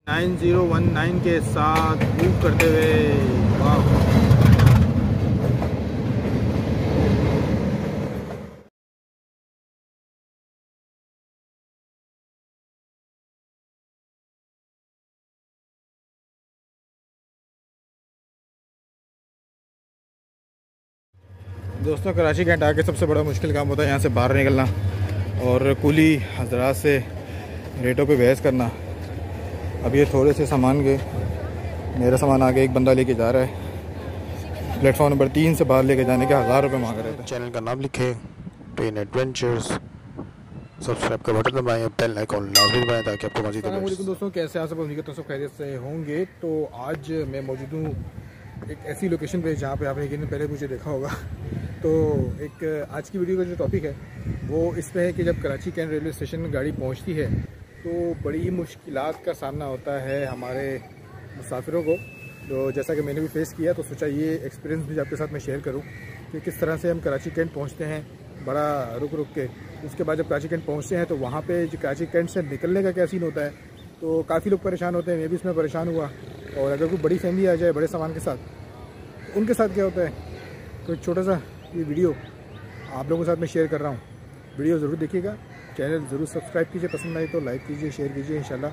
9019 के साथ मूव करते हुए। वाह, दोस्तों कराची कैंट आके सबसे बड़ा मुश्किल काम होता है यहाँ से बाहर निकलना और कुली हजरात से रेटों पे बहस करना। अब ये थोड़े से सामान के, मेरा सामान आगे एक बंदा लेके जा रहा है, प्लेटफॉर्म नंबर 3 से बाहर लेके जाने के 1000 रुपये मांग रहे थे। चैनल का नाम लिखे ट्रेन एडवेंचर्स, सब्सक्राइब का बटन दबाएं, बेल आइकॉन लाजमी दबाएं ताकि आपको मज़ीद। अस्सलाम दोस्तों, कैसे आप सब? उम्मीद करता हूं सब खैरियत से होंगे। तो आज मैं मौजूद हूँ एक ऐसी लोकेशन पे जहाँ पे आपने एक दिन पहले मुझे देखा होगा। तो एक आज की वीडियो का जो टॉपिक है वो इस पे है कि जब कराची कैंट रेलवे स्टेशन में गाड़ी पहुँचती है तो बड़ी मुश्किलात का सामना होता है हमारे मुसाफिरों को। तो जैसा कि मैंने भी फेस किया तो सोचा ये एक्सपीरियंस भी आपके साथ मैं शेयर करूँ कि किस तरह से हम कराची कैंट पहुँचते हैं बड़ा रुक रुक के। उसके बाद जब कराची कैंट पहुँचते हैं तो वहाँ पे जो कराची कैंट से निकलने का क्या सीन होता है। तो काफ़ी लोग परेशान होते हैं, मैं भी इसमें परेशान हुआ। और अगर कोई बड़ी फैमिली आ जाए बड़े सामान के साथ तो उनके साथ क्या होता है, तो एक छोटा सा ये वीडियो आप लोगों के साथ मैं शेयर कर रहा हूँ। वीडियो ज़रूर देखिएगा, चैनल ज़रूर सब्सक्राइब कीजिए, पसंद आए तो लाइक कीजिए, शेयर कीजिए इंशाल्लाह।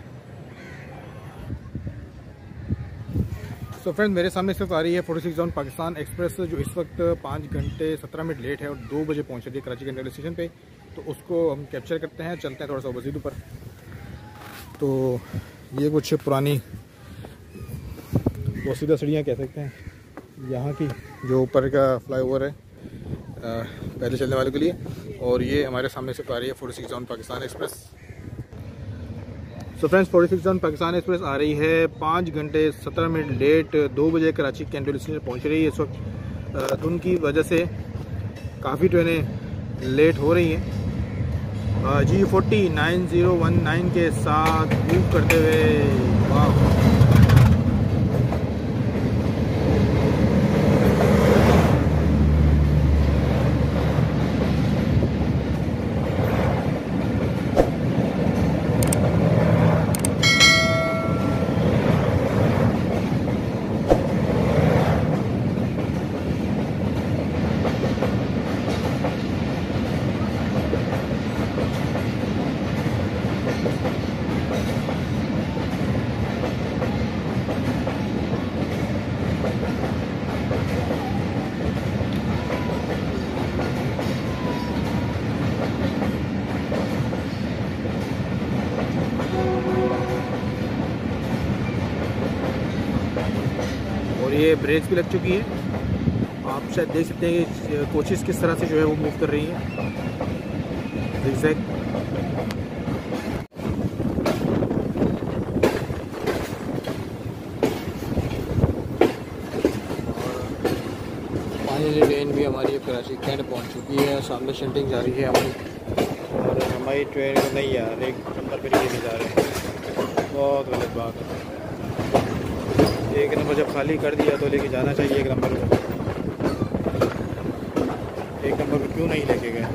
सो फ्रेंड, मेरे सामने इस वक्त आ रही है 46 जोन पाकिस्तान एक्सप्रेस जो इस वक्त 5 घंटे 17 मिनट लेट है और 2 बजे पहुँच रही है कराची कैंट रेलवे स्टेशन पे। तो उसको हम कैप्चर करते हैं, चलते हैं थोड़ा सा मज़ीद ऊपर। तो ये कुछ पुरानी वसीदा सीढ़ियाँ कह सकते हैं यहाँ की, जो ऊपर का फ्लाईओवर है पैदल चलने वालों के लिए। और ये हमारे सामने से आ रही है 46 zone Pakistan express. So friends, 46 zone Pakistan express आ रही है 5 घंटे 17 मिनट लेट, 2 बजे कराची कैंट रेलवे स्टेशन पहुँच रही है। इस वक्त धुंध की वजह से काफ़ी ट्रेनें लेट हो रही हैं। G40 9019 के साथ मूव करते हुए। वाह, और ये ब्रेक्स भी लग चुकी है। आप शायद देख सकते हैं कि कोचेस किस तरह से जो है वो मूव कर रही हैं zigzag। फाइनली ट्रेन भी हमारी कराची कैंट पहुंच चुकी है। सामने शंटिंग जा रही है हमारी, और हमारी ट्रेन को नहीं यार एक नंबर पर लेके जा रहे हैं। बहुत गलत बात है। एक नंबर जब खाली कर दिया तो लेके जाना चाहिए एक नंबर को। एक नंबर को क्यों नहीं लेके गए?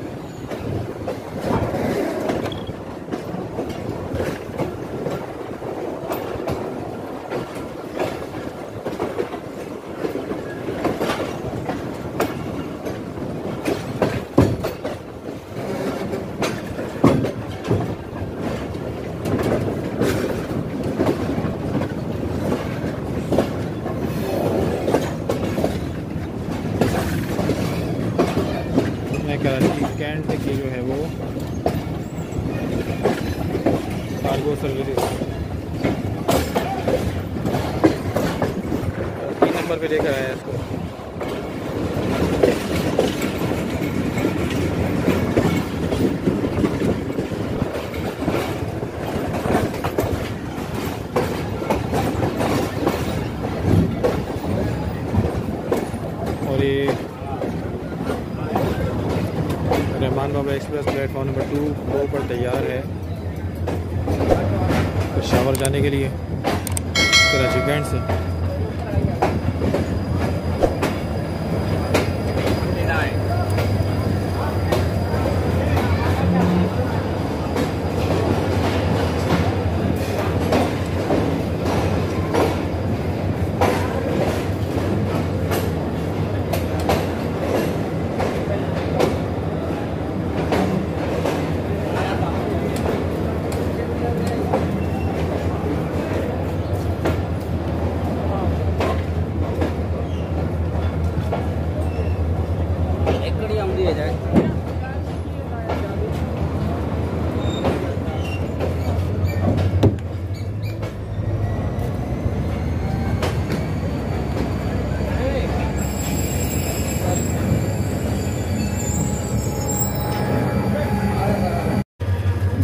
कराची कैंट की जो है वो कार्गो सर्विस 3 नंबर पे लेकर आया है इसको। और ये Rehman Baba express platform number 2 पर तैयार है पेशावर जाने के लिए कराची कैंट से।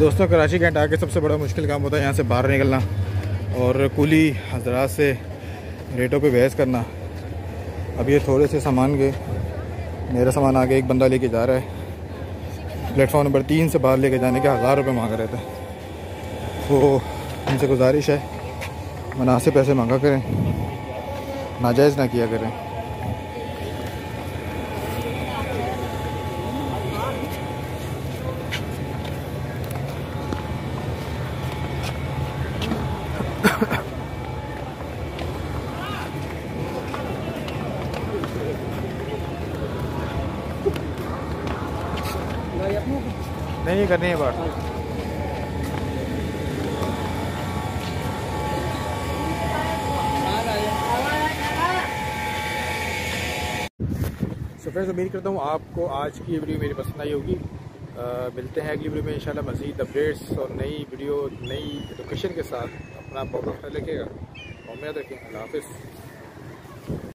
दोस्तों कराची कैंट आके सबसे बड़ा मुश्किल काम होता है यहाँ से बाहर निकलना और कुली हजरात से रेटों पे बहस करना। अब ये थोड़े से सामान के मेरा सामान आगे एक बंदा लेके जा रहा है, प्लेटफॉर्म नंबर 3 से बाहर लेके जाने के 1000 रुपये मांग रहे थे। तो उनसे गुजारिश है मुनासिब पैसे मांगा करें, नाजायज़ ना किया करें। नहीं करनी है बात। सो फ्रेंड्स, उम्मीद करता हूँ आपको आज की वीडियो मेरी पसंद आई होगी। मिलते हैं अगली वीडियो में इंशाल्लाह मज़ीद अपडेट्स और नई वीडियो नई लोकेशन के साथ। अपना बहुत ख्याल रखिएगा और याद रखें। अल्लाह हाफ़िज़।